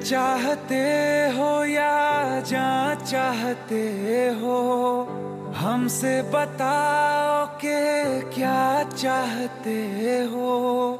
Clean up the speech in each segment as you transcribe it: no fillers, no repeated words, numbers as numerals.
चाहते हो या जान चाहते हो, हमसे बताओ कि क्या चाहते हो।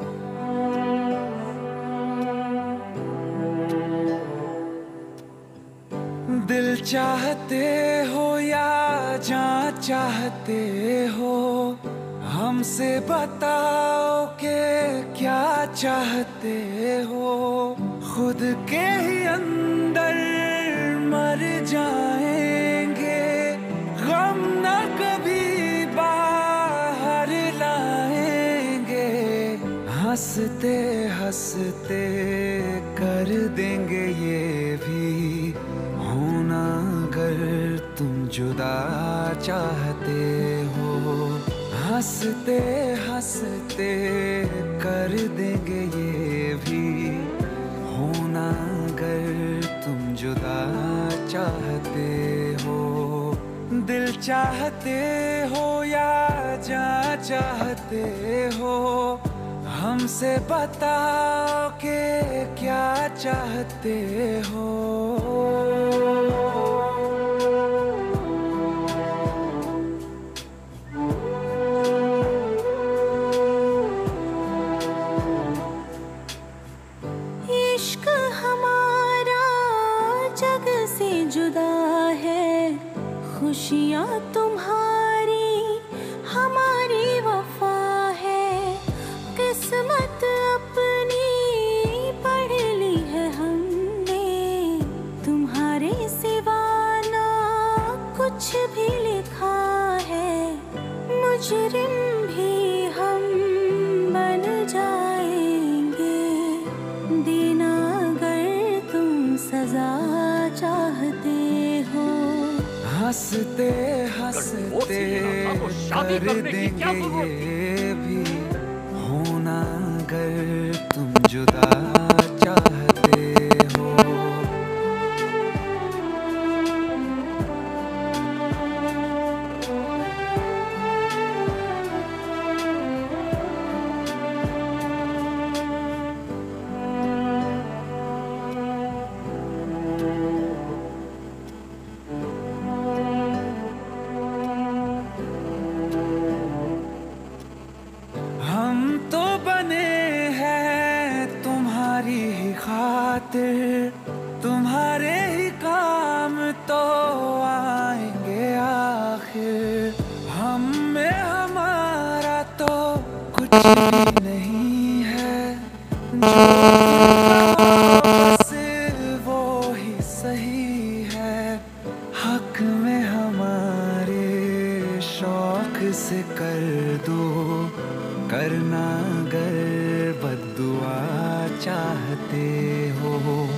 दिल चाहते हो या जान चाहते हो, हमसे बताओ कि क्या चाहते हो। खुद के ही अंदर मर जाएंगे, गम न कभी बाहर लाएंगे। हंसते हंसते कर देंगे ये भी, होना अगर तुम जुदा चाहते हो। हंसते हंसते कर देंगे ये भी, होना अगर तुम जुदा चाहते हो। दिल चाहते हो या जान चाहते हो, हमसे बताओ कि क्या चाहते हो। इश्क हमारा जग से जुदा है, खुशियाँ तुम्हारी हमारी वफा है। किस्मत अपनी पढ़ ली है हमने, तुम्हारे सिवा ना कुछ भी लिखा है। मुजरिम भी हम बन जाएंगे, देना अगर तुम सजा चाहते हो। हंसते हंसते कर देंगे ये भी, होना अगर तुम जुदा चाहते हो। हम तो बने हैं तुम्हारी ही खातिर, तुम्हारे ही काम तो आएंगे आखिर। हम में हमारा तो कुछ भी नहीं है, जो बस वो ही सही है। हक में हमारे शौक से कर दो, करना अगर बद्दुआ चाहते हो।